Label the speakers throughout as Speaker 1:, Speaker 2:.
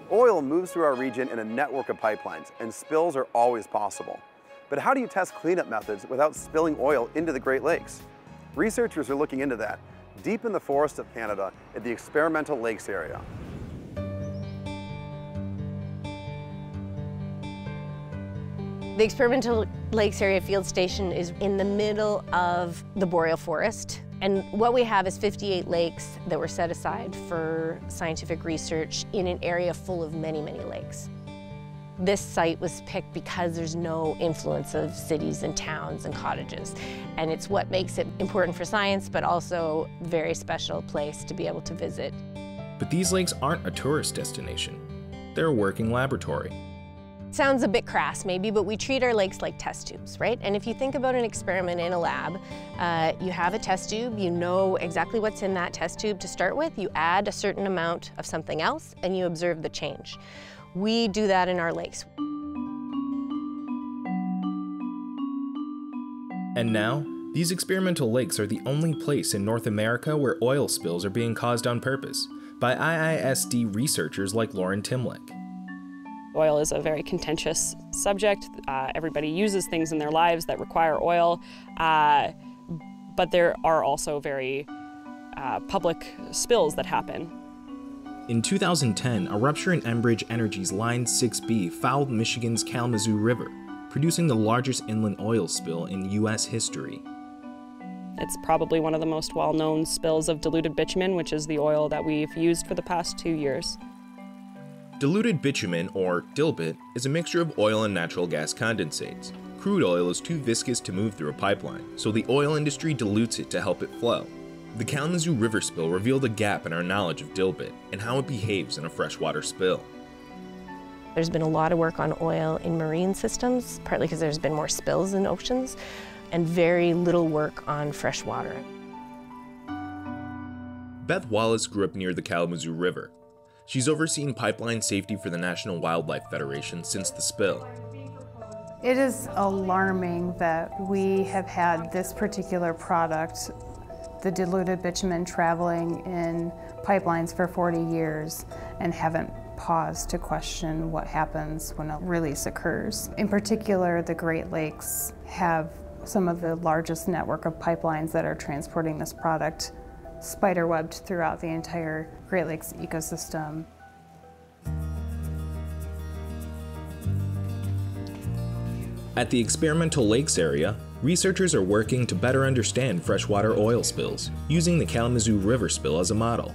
Speaker 1: Oil moves through our region in a network of pipelines, and spills are always possible. But how do you test cleanup methods without spilling oil into the Great Lakes? Researchers are looking into that deep in the forest of Canada at the Experimental Lakes area.
Speaker 2: The Experimental Lakes Area Field Station is in the middle of the boreal forest. And what we have is 58 lakes that were set aside for scientific research in an area full of many, many lakes. This site was picked because there's no influence of cities and towns and cottages. And it's what makes it important for science, but also a very special place to be able to visit.
Speaker 3: But these lakes aren't a tourist destination. They're a working laboratory.
Speaker 2: Sounds a bit crass maybe, but we treat our lakes like test tubes, right? And if you think about an experiment in a lab, you have a test tube, you know exactly what's in that test tube to start with, you add a certain amount of something else, and you observe the change. We do that in our lakes.
Speaker 3: And now, these experimental lakes are the only place in North America where oil spills are being caused on purpose by IISD researchers like Laurie Timlick.
Speaker 4: Oil is a very contentious subject. Everybody uses things in their lives that require oil, but there are also very public spills that happen.
Speaker 3: In 2010, a rupture in Enbridge Energy's Line 6B fouled Michigan's Kalamazoo River, producing the largest inland oil spill in U.S. history.
Speaker 4: It's probably one of the most well-known spills of diluted bitumen, which is the oil that we've used for the past 2 years.
Speaker 3: Diluted bitumen, or dilbit, is a mixture of oil and natural gas condensates. Crude oil is too viscous to move through a pipeline, so the oil industry dilutes it to help it flow. The Kalamazoo River spill revealed a gap in our knowledge of dilbit and how it behaves in a freshwater spill.
Speaker 2: There's been a lot of work on oil in marine systems, partly because there's been more spills in oceans, and very little work on freshwater.
Speaker 3: Beth Wallace grew up near the Kalamazoo River. She's overseen pipeline safety for the National Wildlife Federation since the spill.
Speaker 5: It is alarming that we have had this particular product, the diluted bitumen, traveling in pipelines for 40 years and haven't paused to question what happens when a release occurs. In particular, the Great Lakes have some of the largest network of pipelines that are transporting this product, spiderwebbed throughout the entire Great Lakes ecosystem.
Speaker 3: At the Experimental Lakes area, researchers are working to better understand freshwater oil spills, using the Kalamazoo River spill as a model.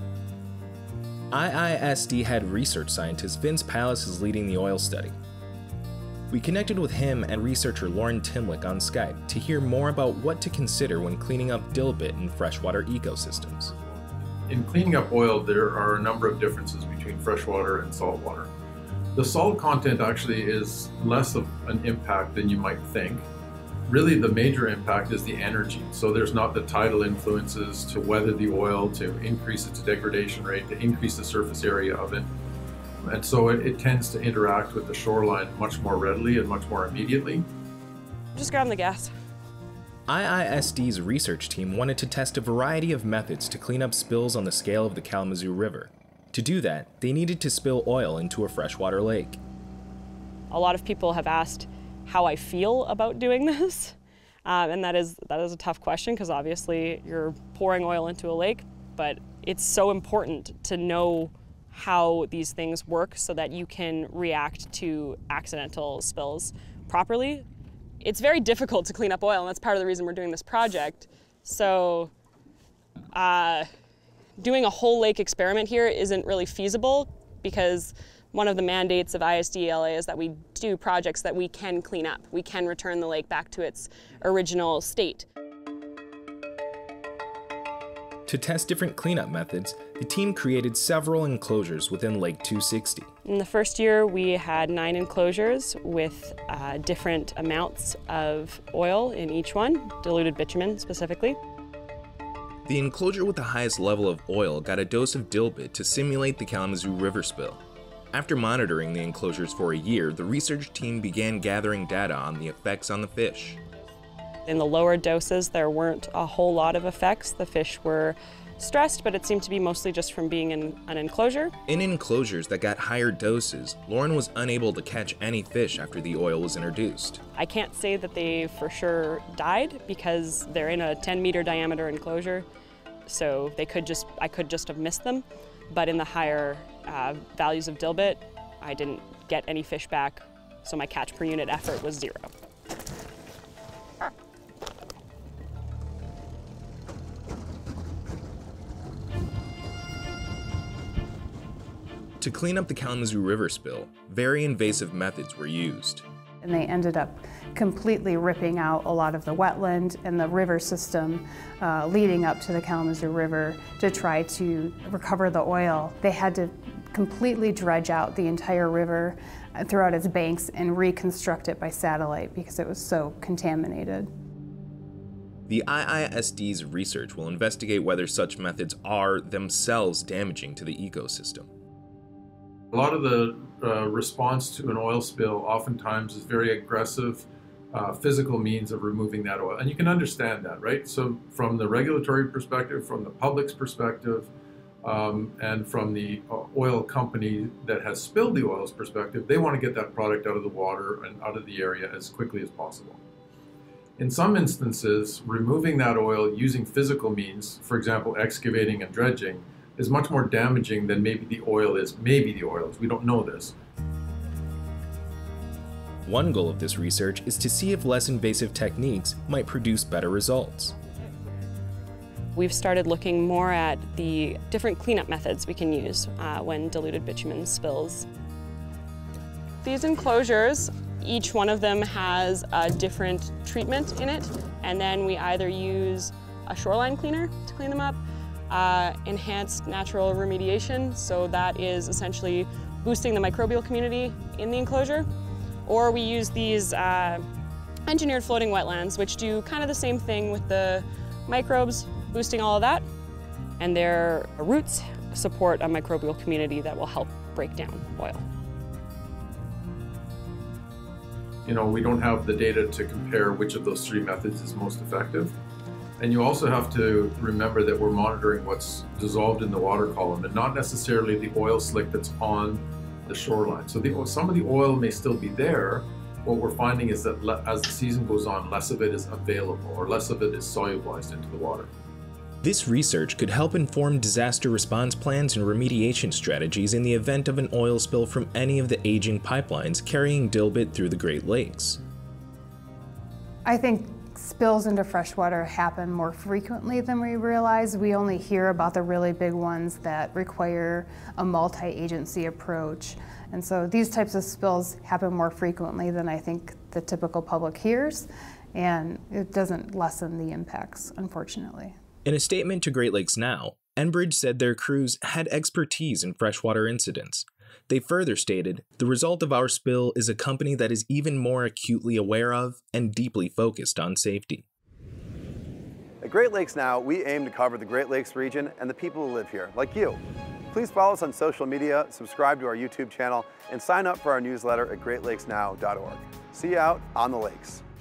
Speaker 3: IISD head research scientist Vince Pallas is leading the oil study. We connected with him and researcher Laurie Timlick on Skype to hear more about what to consider when cleaning up dilbit in freshwater ecosystems.
Speaker 6: In cleaning up oil, there are a number of differences between freshwater and saltwater. The salt content actually is less of an impact than you might think. Really, the major impact is the energy. So there's not the tidal influences to weather the oil, to increase its degradation rate, to increase the surface area of it. And so it tends to interact with the shoreline much more readily and much more immediately.
Speaker 4: Just grab the gas.
Speaker 3: IISD's research team wanted to test a variety of methods to clean up spills on the scale of the Kalamazoo River. To do that, they needed to spill oil into a freshwater lake.
Speaker 4: A lot of people have asked how I feel about doing this, and that is a tough question because obviously you're pouring oil into a lake, but it's so important to know how these things work so that you can react to accidental spills properly. It's very difficult to clean up oil, and that's part of the reason we're doing this project. So doing a whole lake experiment here isn't really feasible because one of the mandates of ISD-ELA is that we do projects that we can clean up. We can return the lake back to its original state.
Speaker 3: To test different cleanup methods, the team created several enclosures within Lake 260.
Speaker 4: In the first year, we had 9 enclosures with different amounts of oil in each one, diluted bitumen specifically.
Speaker 3: The enclosure with the highest level of oil got a dose of dilbit to simulate the Kalamazoo River spill. After monitoring the enclosures for a year, the research team began gathering data on the effects on the fish.
Speaker 4: In the lower doses, there weren't a whole lot of effects. The fish were stressed, but it seemed to be mostly just from being in an enclosure.
Speaker 3: In enclosures that got higher doses, Lauren was unable to catch any fish after the oil was introduced.
Speaker 4: I can't say that they for sure died because they're in a 10-meter diameter enclosure, so I could just have missed them. But in the higher values of dilbit, I didn't get any fish back, so my catch per unit effort was 0.
Speaker 3: To clean up the Kalamazoo River spill, very invasive methods were used.
Speaker 5: And they ended up completely ripping out a lot of the wetland and the river system leading up to the Kalamazoo River to try to recover the oil. They had to completely dredge out the entire river throughout its banks and reconstruct it by satellite because it was so contaminated.
Speaker 3: The IISD's research will investigate whether such methods are themselves damaging to the ecosystem.
Speaker 6: A lot of the response to an oil spill oftentimes is very aggressive physical means of removing that oil. And you can understand that, right? So from the regulatory perspective, from the public's perspective, and from the oil company that has spilled the oil's perspective, they want to get that product out of the water and out of the area as quickly as possible. In some instances, removing that oil using physical means, for example, excavating and dredging, is much more damaging than maybe the oil is. We don't know this.
Speaker 3: One goal of this research is to see if less invasive techniques might produce better results.
Speaker 4: We've started looking more at the different cleanup methods we can use when diluted bitumen spills. These enclosures, each one of them has a different treatment in it, and then we either use a shoreline cleaner to clean them up, enhanced natural remediation, so that is essentially boosting the microbial community in the enclosure, or we use these engineered floating wetlands, which do kind of the same thing with the microbes, boosting all of that, and their roots support a microbial community that will help break down oil.
Speaker 6: You know, we don't have the data to compare which of those 3 methods is most effective. And you also have to remember that we're monitoring what's dissolved in the water column and not necessarily the oil slick that's on the shoreline. So some of the oil may still be there. What we're finding is that as the season goes on, less of it is available or less of it is solubilized into the water.
Speaker 3: This research could help inform disaster response plans and remediation strategies in the event of an oil spill from any of the aging pipelines carrying dilbit through the Great Lakes.
Speaker 5: I think spills into freshwater happen more frequently than we realize. We only hear about the really big ones that require a multi-agency approach. And so these types of spills happen more frequently than I think the typical public hears, and it doesn't lessen the impacts, unfortunately.
Speaker 3: In a statement to Great Lakes Now, Enbridge said their crews had expertise in freshwater incidents. They further stated, "The result of our spill is a company that is even more acutely aware of and deeply focused on safety."
Speaker 1: At Great Lakes Now, we aim to cover the Great Lakes region and the people who live here, like you. Please follow us on social media, subscribe to our YouTube channel, and sign up for our newsletter at greatlakesnow.org. See you out on the lakes.